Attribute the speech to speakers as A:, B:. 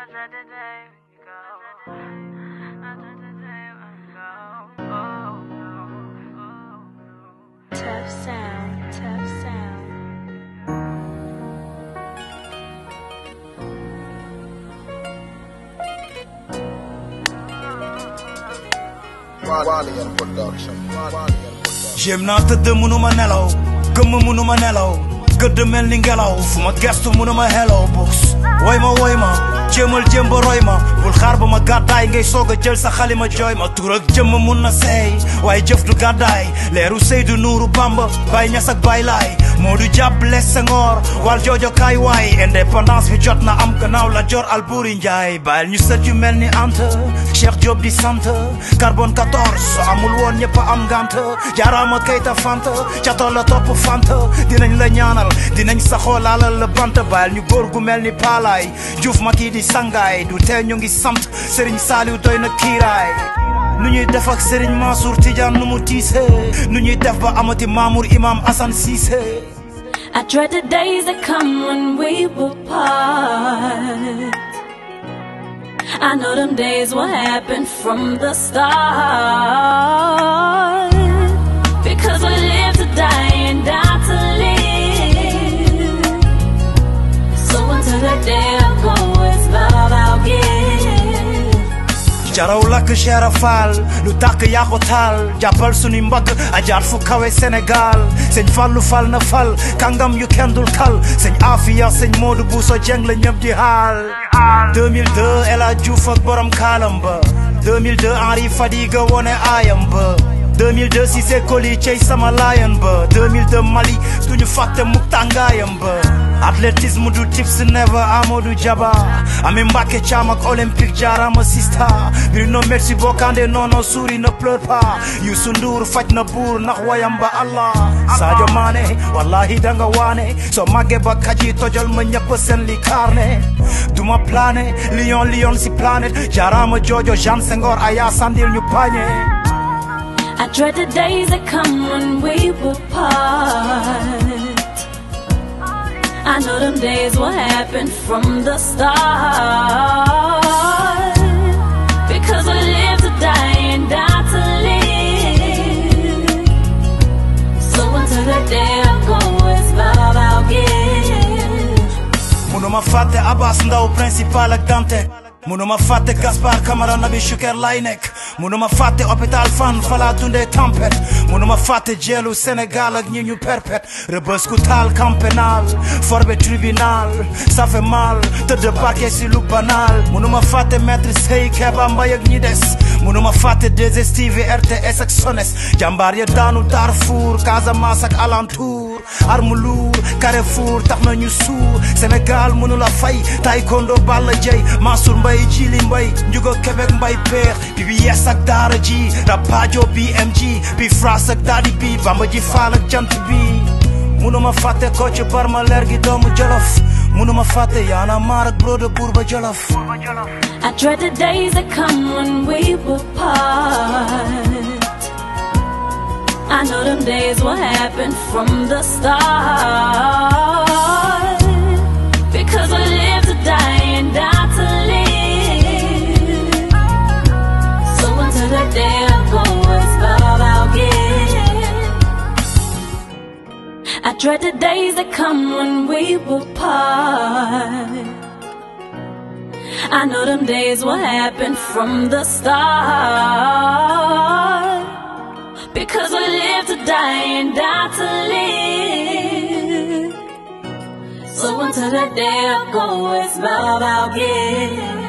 A: Tough sound, tough sound.
B: Valiant Production.
C: Jéem naa tëdd mënuma nelaw gëmm mënuma nelaw gëdd mel ni ngelaw fu ma gestu mënuma hello books woy ma jéemal jéem ba roy ma bul xaar ba ma gàddaay ngay soog a jël sa xalima jooy ma tur ak jëmm mun na seey waaye jëf du gàddaay leeru Seydou Nourou Bamba Baay Ñas ak Baay Laay moo du jàppale Senghor wal joojo kaay waay indépendance bi jot na am gannaaw la Joor Alburi Njaay bàyyil ñu sët yu mel ni Anta Cheikh Diop di sant carbone 14 so amul woon ñëpp am ngant jaaraama Keita Fanta catoo la topp Fanta dinañ la ñaanal dinañ saxoo laalal la bant bàyyil ñu góor gu mel ni Paalaay Juuf Maki di sangaay du tee ñu ngi sant Serigne Saliou doy na kiiraay nu ñuy def ak Serigne Mansour Tidiane nu mu tiisee nu ñuy def ba amati Mamour Imam Assane Cissé.
A: I dread the days that come when we will part. I know them days will happen from the start. Because we live to die and die to live. So until that day I go, it's love I'll give.
C: jaraw lakk Cheikh Fall lu tàkk yaa ko taal jàppal suñu mbagg a jaar fu kawe Sénégal sëñ Fallu fal na fal kàngam yu kenn dul kal sëñ Afia sëñ Modou Bousso Dieng la ñëpp di xaal 2002 El Hadj Diouf ak borom kaalam ba 2002 Henri Fadiga wone aayam ba 2002 Cissé Koli cey sama laayan ba 2002 Mali duñu fàtte mukk tàngaayam ba athlétisme du tips never Amadou Diaba Ami Mbacké Thiam ak olympique jaarama sista Bruno Metsu Bokandé non souris ne pleure pas Youssou Ndour faj na buur ndax wayam ba Allah Sadio Mané wallahi danga waane so màgge ba kaji tojal ma ñëpp seen li carnet duma plané lion si planète jaarama Jojo Jean Senghor aya sandil ñu pañe.
A: I dread the days that come when we will part. I know them days will happen from the start. Because we live to die and die to live. So until that day I go, it's love I'll give.
C: Munuma fàtte Abbas Ndaw principal ak Dante munuma fàtte Gaspard Camara Nabi Choucair lay nekk munuma fàtte hôpital Fann fala dundee tempête munuma fàtte jeelu Sénégal ak ñi ñu perpète Rebeuss ku taal camp pénal forbe tribunal ça fait mal tëdd parquet si lu banal munuma fàtte maître Sey Keba Mbaye ak ñi des munuma fàtte 2STV RTS ak Sones jàmbaar ya daanu Darfour Casamance ak alentour arme lourd Carrefour tax na ñu suur Sénégal mënula fay taekwondo Balla Dieye Mansour Mbaye Jili Mbaye Njugo Québec Mbaye Père PBS ak Daara J Rapadio BMG bi France ak Dadi bi Bamba ji Faal ak jant bi munuma fàtte Kocc Barma leer gi doomu Jolof munuma fàtte Y'en a marre ak Bro de Bourba Jolof.
A: I dread the days that come when we will part. I know them days will happen from the start. Because we live to die and die to live. So until that day I go, it's love I'll give. I dread the days that come when we will part. I know them days will happen from the start. Because we live to die and die to live. So until that day I go, it's love I'll give.